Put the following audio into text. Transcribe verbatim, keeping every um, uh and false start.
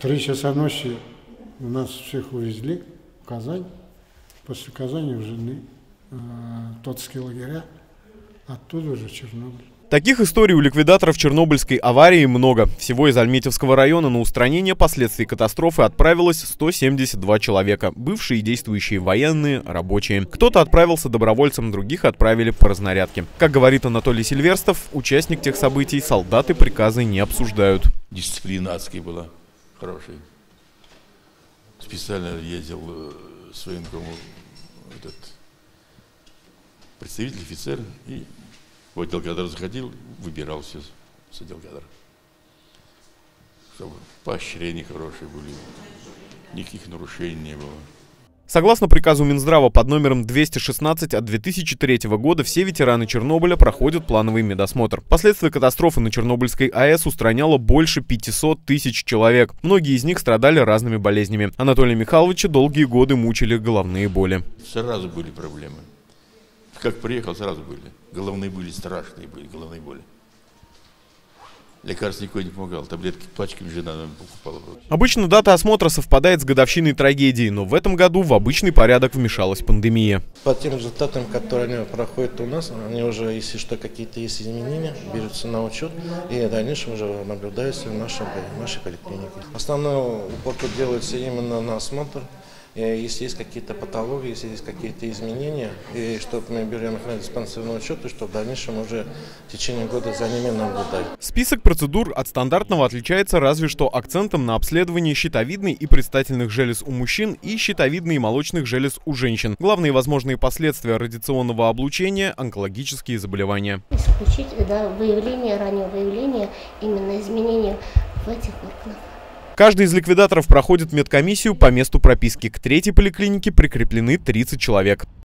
Три часа ночи нас всех увезли в Казань. После Казани уже э, тотские лагеря, оттуда уже Чернобыль. Таких историй у ликвидаторов Чернобыльской аварии много. Всего из Альметьевского района на устранение последствий катастрофы отправилось сто семьдесят два человека. Бывшие и действующие военные, рабочие. Кто-то отправился добровольцем, других отправили по разнарядке. Как говорит Анатолий Сильверстов, участник тех событий, солдаты приказы не обсуждают. Дисциплина адская была хорошая. Специально ездил с военкому этот представитель, офицер, и в отдел кадров заходил, выбирал все с отдел кадров. Чтобы поощрения хорошие были, никаких нарушений не было. Согласно приказу Минздрава под номером двести шестнадцать от две тысячи третьего года, все ветераны Чернобыля проходят плановый медосмотр. Последствия катастрофы на Чернобыльской АЭС устраняло больше пятисот тысяч человек. Многие из них страдали разными болезнями. Анатолия Михайловича долгие годы мучили головные боли. Сразу были проблемы. Как приехал, сразу были. Головные были, страшные были головные боли. Лекарств никакой не помогал, таблетки пачками жена покупала. Обычно дата осмотра совпадает с годовщиной трагедии, но в этом году в обычный порядок вмешалась пандемия. По тем результатам, которые они проходят у нас, они уже, если что, какие-то есть изменения, берутся на учет и в дальнейшем уже наблюдаются в нашей, в нашей поликлинике. Основной упор делается именно на осмотр. Если есть какие-то патологии, если есть какие-то изменения, и чтобы мы берем их на диспансерный учет, и что в дальнейшем уже в течение года за ними наблюдать. Список процедур от стандартного отличается разве что акцентом на обследовании щитовидной и предстательных желез у мужчин и щитовидной и молочных желез у женщин. Главные возможные последствия радиационного облучения – онкологические заболевания. Исключить да, выявление, раннего выявления именно изменений в этих органах. Каждый из ликвидаторов проходит медкомиссию по месту прописки. К третьей поликлинике прикреплены тридцать человек.